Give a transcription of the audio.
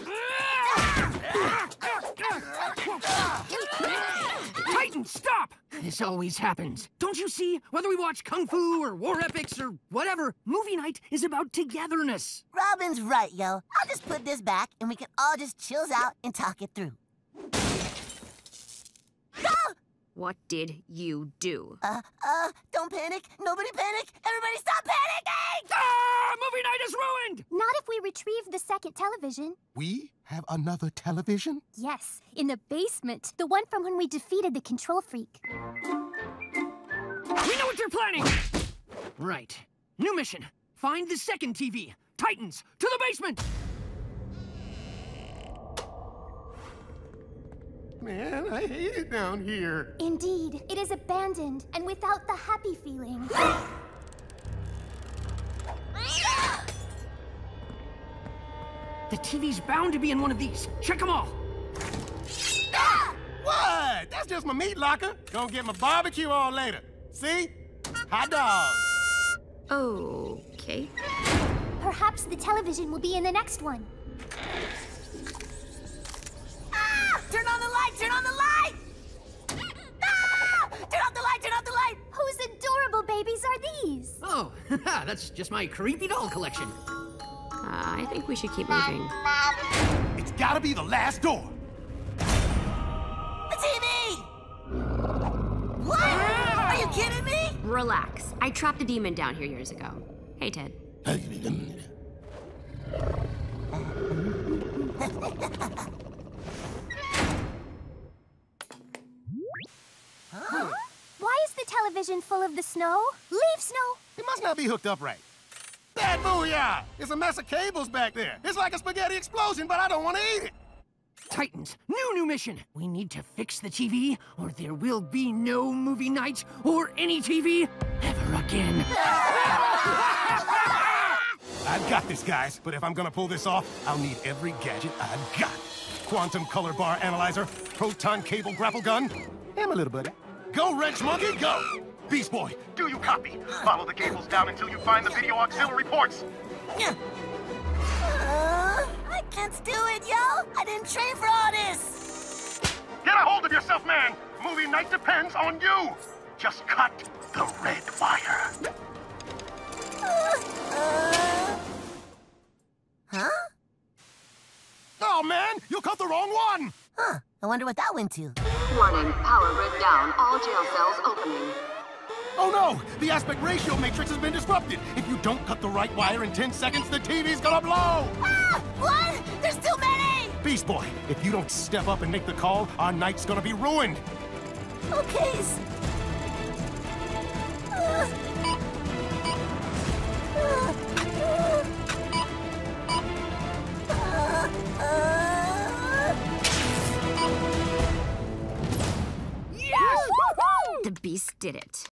Titan, stop! This always happens. Don't you see? Whether we watch Kung Fu or war epics or whatever, movie night is about togetherness. Robin's right, yo. I'll just put this back and we can all just chills out and talk it through. Go! What did you do? Don't panic. Nobody panic. Everybody stop panicking! Ah! Movie night is ruined! Not if we retrieve the second television. We have another television? Yes, in the basement. The one from when we defeated the control freak. We know what you're planning! Right. New mission. Find the second TV. Titans, to the basement! Man, I hate it down here. Indeed, it is abandoned and without the happy feeling. The TV's bound to be in one of these. Check them all. What? That's just my meat locker. Gonna get my barbecue on later. See? Hot dogs. Okay. Perhaps the television will be in the next one. Turn on the light! Turn on the light! Turn off the light! Turn off the light! Whose adorable babies are these? Oh, that's just my creepy doll collection. I think we should keep moving. It's gotta be the last door. The TV! What? Are you kidding me? Relax. I trapped a demon down here years ago. Hey, Ted. Why is the television full of the snow? Leave snow! It must not be hooked up right. Bad booyah! It's a mess of cables back there. It's like a spaghetti explosion, but I don't want to eat it. Titans, new mission. We need to fix the TV, or there will be no movie night or any TV ever again. I've got this, guys, but if I'm gonna pull this off, I'll need every gadget I've got. Quantum color bar analyzer, proton cable grapple gun, and my little buddy. Go, Wrench Monkey, go! Beast Boy, do you copy? Follow the cables down until you find the video auxiliary ports. I can't do it, yo! I didn't train for all this! Get a hold of yourself, man! Movie night depends on you! Just cut the red wire. Huh? Oh, man! You cut the wrong one! Huh. I wonder what that went to. Warning, power grid down. All jail cells opening. Oh, no! The aspect ratio matrix has been disrupted. If you don't cut the right wire in 10 seconds, the TV's gonna blow! Ah! What? There's too many! Beast Boy, if you don't step up and make the call, our night's gonna be ruined. Okay. Yes! The beast did it.